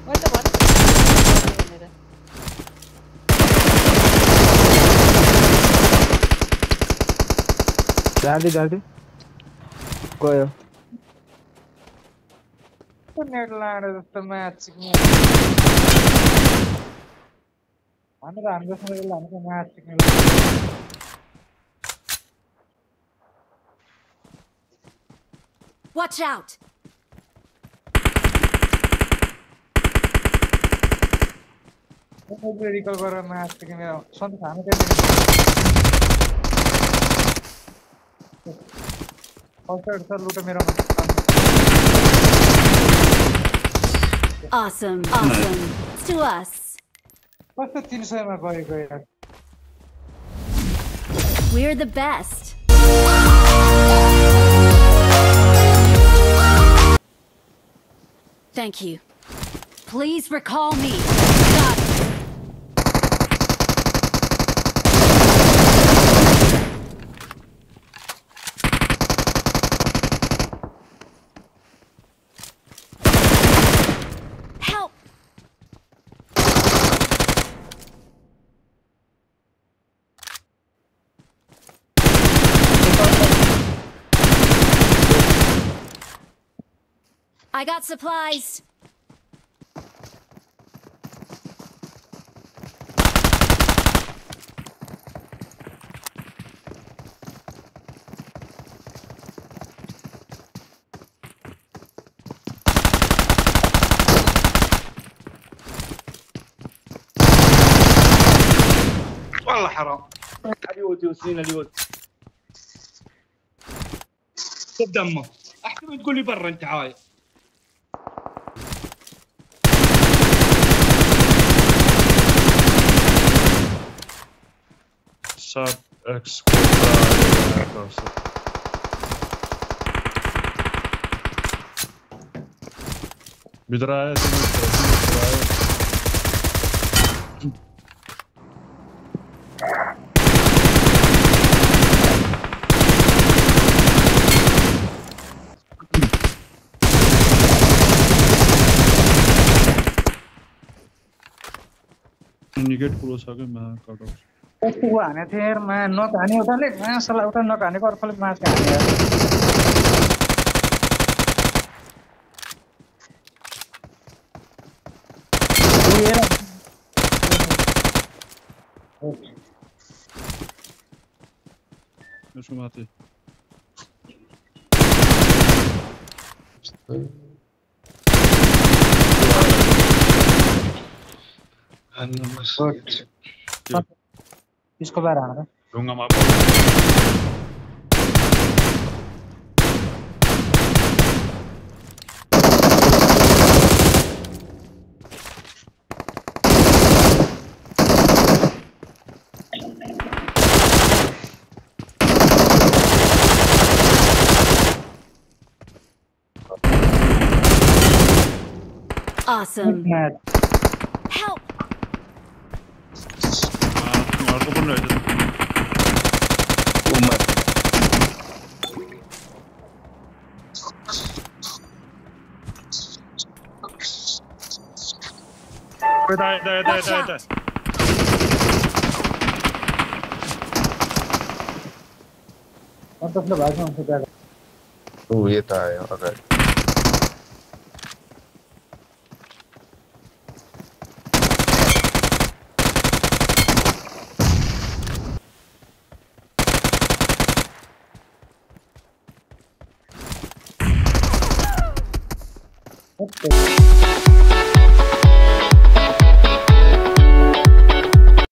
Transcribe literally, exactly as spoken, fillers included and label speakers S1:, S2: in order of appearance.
S1: मैले त भने भनेर
S2: गाडी गाडी गयो
S3: को नेट लाडे जस्तो म्याच सिक्ने हामी त हाम्रो सँग हामीले म्याच सिक्ने
S4: Watch out!
S3: मैले रिकल गरेर म्याच सिक्ने सन्त हामी चाहिँ फर्स्ट सर लुट मेरोमा
S4: Awesome, awesome. It's to us.
S3: कस्तो तीन सय मा गएको यार
S4: We're the best. Thank you. Please recall me. Got it. Help! I got supplies.
S5: والله حرام اليوت يوسينا اليوت شوف دمه احسن تقول لي برا انت عايز
S6: صار اكس بدراية بدراية निगेट क्लोज आ गया मैं काटा
S3: कस्तो हाने थिए यार मा नक हाने उताले मासला उता नक हानेको अर्कोले मास हाने यार
S6: شو معطي
S5: انا مسكت
S3: इसको बाहर आना
S6: दूंगा मैं
S4: Awesome. Help!
S6: और तो कौन रहता
S5: उमर
S6: ده ده ده
S4: Watch
S6: ده
S4: out.
S6: ده
S3: मतलब बाजू हमसे क्या
S5: वो ये था अगर
S3: Okay.